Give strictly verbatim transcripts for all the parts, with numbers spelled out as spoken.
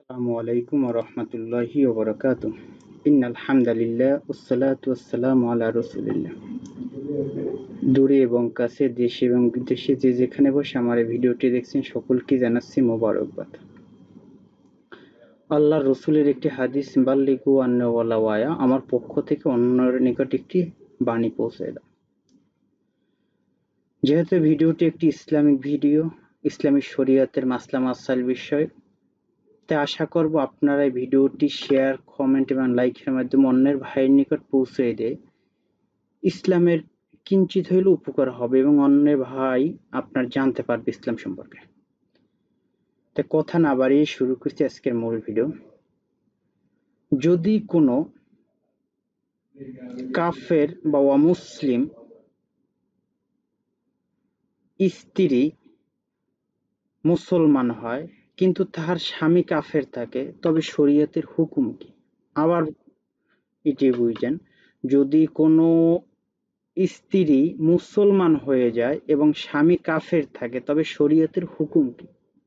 আসসালামু আলাইকুম ওয়া রাহমাতুল্লাহি ওয়া বারাকাতুহু। ইন্নাল হামদালিল্লাহ ওয়াসসালাতু ওয়াসসালামু আলা রাসূলিল্লাহ। দূরে এবং কাছে, দেশে এবং বিদেশে যে যেখানে বসে আমার এই ভিডিওটি দেখছেন সকলকে জানাচ্ছি মোবারকবাদ। আল্লাহর রসুলের একটি হাদিস, বাল্লিগু আন্নী ওয়ালাউ আয়া, আমার পক্ষ থেকে অন্যের নিকট একটি বাণী পৌঁছে দাও। যেহেতু ভিডিওটি একটি ইসলামিক ভিডিও, ইসলামিক শরীয়তের মাসলা মাসাইল বিষয়, তাই আশা করব আপনারা এই ভিডিওটি শেয়ার, কমেন্ট এবং লাইকের মাধ্যমে অন্যের ভাইয়ের নিকট পৌঁছে দিয়ে ইসলামের কিঞ্চিত হইলেও উপকার হবে এবং অন্যের ভাই আপনার জানতে পারবে ইসলাম সম্পর্কে। তাই কথা না বাড়িয়ে শুরু করছি আজকের মূল ভিডিও। যদি কোনো কাফের বা অমুসলিম স্ত্রী মুসলমান হয় কিন্তু তাহার স্বামী কাফের থাকে, তবে শরীয়তের হুকুম কি? আবার এটি বুঝেন, যদি কোনো স্ত্রী মুসলমান হয়ে যায় এবং স্বামী কাফের থাকে, তবে শরীয়তের হুকুম কি?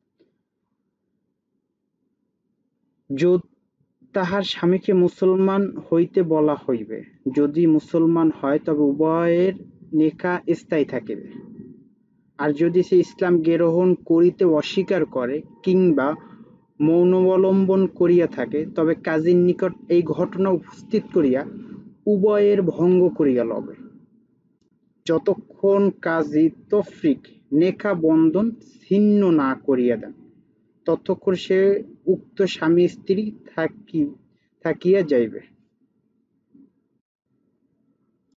যদি তাহার স্বামীকে মুসলমান হইতে বলা হইবে, যদি মুসলমান হয় তবে উভয়ের নিকাহ স্থায়ী থাকিবে। আর যদি সে ইসলাম গ্রহণ করিতে অস্বীকার করে কিংবা মৌনাবলম্বন করিয়া থাকে, তবে কাজীর নিকট এই ঘটনা উপস্থিত করিয়া উভয়ের ভঙ্গ করিয়া লবে, যতক্ষণ কাজী তফরিক নেকাহ বন্ধন ছিন্ন না করিয়া দেন, ততক্ষণ সে উক্ত স্বামী স্ত্রী থাকিয়া যাইবে।